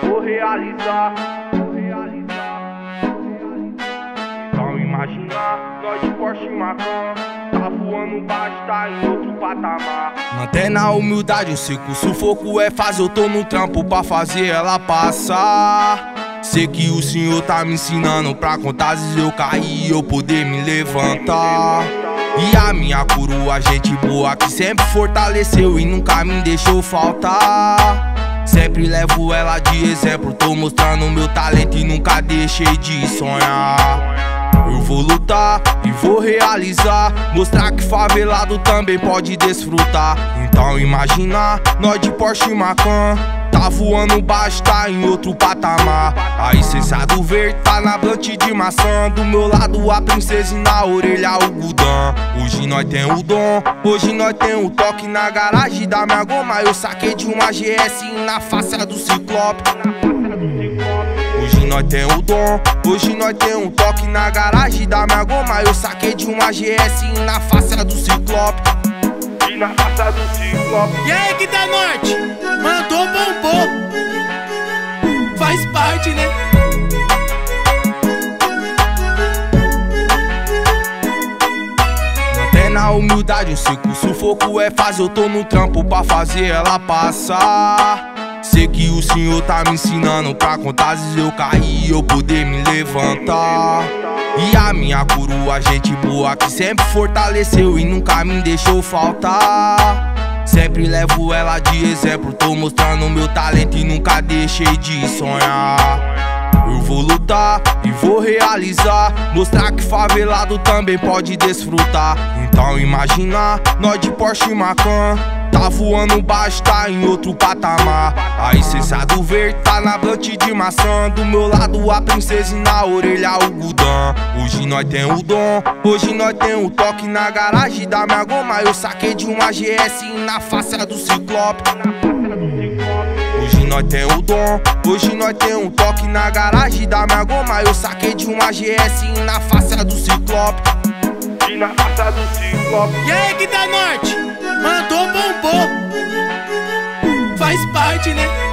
vou realizar. Então imaginar, nós de Porsche Macan, tá voando baixo, tá em outro patamar. Mantém na humildade, eu sei que o sufoco é fazer. Eu tô no trampo pra fazer ela passar. Sei que o senhor tá me ensinando pra contar as vezes eu caí e eu poder me levantar. E a minha coroa, gente boa que sempre fortaleceu e nunca me deixou faltar. Sempre levo ela de exemplo, tô mostrando meu talento e nunca deixei de sonhar. Eu vou lutar e vou realizar, mostrar que favelado também pode desfrutar. Então imaginar, nós de Porsche Macan, tá voando baixo, tá em outro patamar. A essência do verde tá na blunt de maçã. Do meu lado a princesa e na orelha o Gudan. Hoje nós tem o dom, hoje nós tem o toque. Na garagem da minha goma eu saquei de uma GS na face do Ciclope. Hoje nós tem o dom, hoje nós tem um toque. Na garagem da minha goma eu saquei de uma GS na face do Ciclope. E na face do Ciclope. E aí, que da Norte? Mandou, bombou. Faz parte, né? Mantém na humildade, eu sei que o sufoco é fazer. Eu tô no trampo pra fazer ela passar. Sei que o senhor tá me ensinando pra contar as vezes eu caí e eu poder me levantar. E a minha coroa, gente boa que sempre fortaleceu e nunca me deixou faltar. Sempre levo ela de exemplo, tô mostrando meu talento e nunca deixei de sonhar. Eu vou lutar e vou realizar, mostrar que favelado também pode desfrutar. Então imaginar, nós de Porsche Macan, tá voando baixo, tá em outro patamar. A essência do verde tá na blunt de maçã. Do meu lado a princesa e na orelha o Gudan. Hoje nós tem o dom, hoje nós tem o toque. Na garagem da minha goma eu saquei de uma GS na face do Ciclope. Hoje nós tem o dom, hoje nós tem um toque. Na garagem da minha goma eu saquei de uma GS na face do Ciclope. E na face do Ciclope. E aí, que da Norte? Mandou, bombou. Faz parte, né?